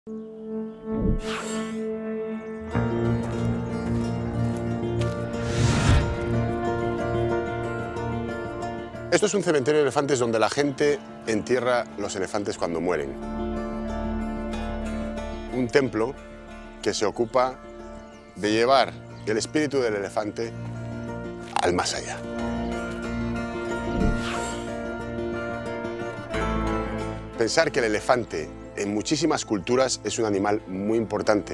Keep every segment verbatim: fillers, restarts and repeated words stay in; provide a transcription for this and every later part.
Esto es un cementerio de elefantes donde la gente entierra los elefantes cuando mueren. Un templo que se ocupa de llevar el espíritu del elefante al más allá. Pensar que el elefante en muchísimas culturas es un animal muy importante.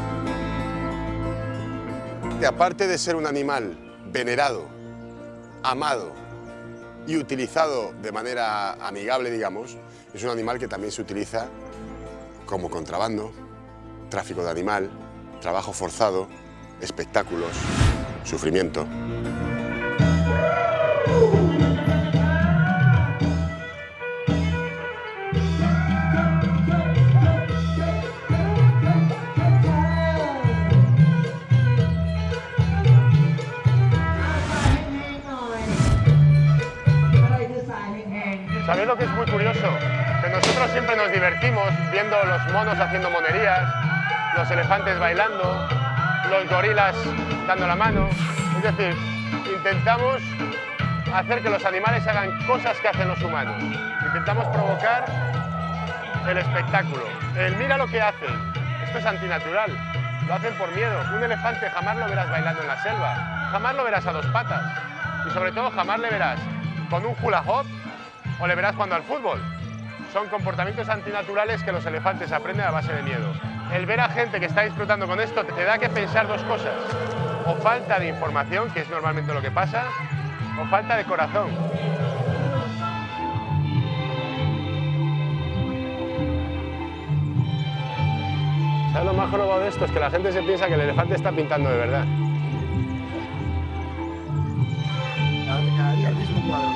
Y aparte de ser un animal venerado, amado y utilizado de manera amigable, digamos, es un animal que también se utiliza como contrabando, tráfico de animal, trabajo forzado, espectáculos, sufrimiento. ¿Sabéis lo que es muy curioso? Que nosotros siempre nos divertimos viendo los monos haciendo monerías, los elefantes bailando, los gorilas dando la mano. Es decir, intentamos hacer que los animales hagan cosas que hacen los humanos. Intentamos provocar el espectáculo. El mira lo que hacen. Esto es antinatural. Lo hacen por miedo. Un elefante jamás lo verás bailando en la selva. Jamás lo verás a dos patas. Y sobre todo jamás le verás con un hula hoop o le verás jugando al fútbol. Son comportamientos antinaturales que los elefantes aprenden a base de miedo. El ver a gente que está disfrutando con esto te da que pensar dos cosas. O falta de información, que es normalmente lo que pasa, o falta de corazón. ¿Sabes lo más jorobado de esto? Es que la gente se piensa que el elefante está pintando de verdad. El mismo cuadro.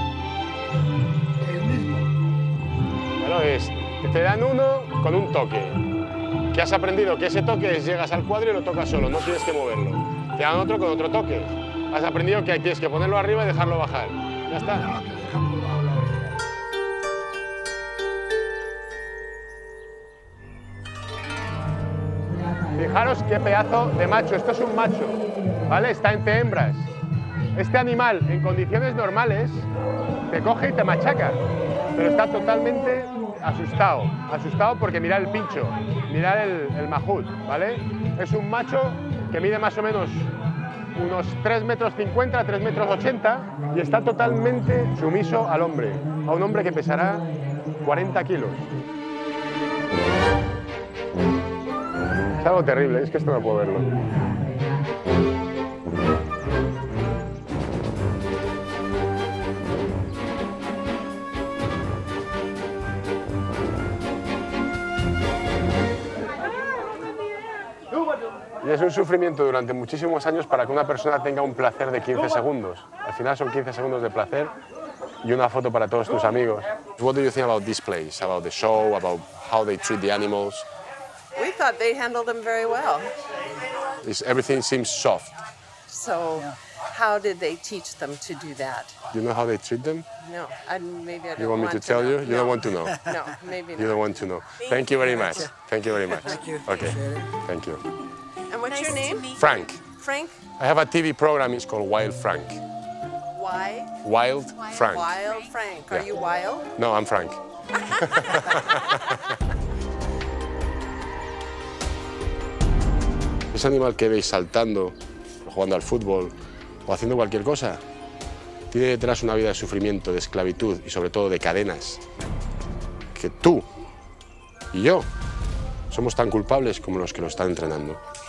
El mismo. Claro, es, te dan uno con un toque. Que has aprendido que ese toque es llegas al cuadro y lo tocas solo, no tienes que moverlo. Te dan otro con otro toque. Has aprendido que tienes que ponerlo arriba y dejarlo bajar. Ya está. Fijaros qué pedazo de macho. Esto es un macho, ¿vale? Está entre hembras. Este animal, en condiciones normales, te coge y te machaca, pero está totalmente asustado. Asustado porque mirad el pincho, mirad el, el majut, ¿vale? Es un macho que mide más o menos unos tres metros cincuenta, tres metros ochenta y está totalmente sumiso al hombre, a un hombre que pesará cuarenta kilos. Es algo terrible, es que esto no puedo verlo. Y es un sufrimiento durante muchísimos años para que una persona tenga un placer de quince segundos. Al final son quince segundos de placer y una foto para todos tus amigos. What do you think about this place, about the show, about how they treat the animals? We thought they handled them very well. It's, everything seems soft. So how did they teach them to do that? Do you know how they treat them? No, I, maybe I don't You want me want to tell know. you? You no. don't want to know? No, maybe not. You don't want to know. Thank you very much. Thank you very much. Thank you. Okay, thank you. And what's your name? Frank. Frank? I have a T V program, it's called Wild Frank. Why? Wild Frank. Wild Frank. Are Yeah. you wild? No, I'm Frank. Ese animal que veis saltando, o jugando al fútbol, o haciendo cualquier cosa, tiene detrás una vida de sufrimiento, de esclavitud y sobre todo de cadenas. Que tú y yo somos tan culpables como los que lo están entrenando.